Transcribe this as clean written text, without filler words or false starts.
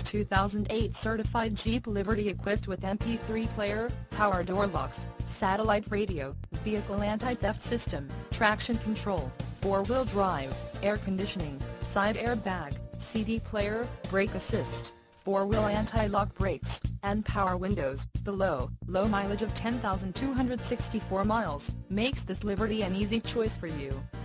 2008 certified Jeep Liberty equipped with MP3 player, power door locks, satellite radio, vehicle anti-theft system, traction control, four-wheel drive, air conditioning, side airbag, CD player, brake assist, four-wheel anti-lock brakes, and power windows. The low mileage of 10,264 miles makes this Liberty an easy choice for you.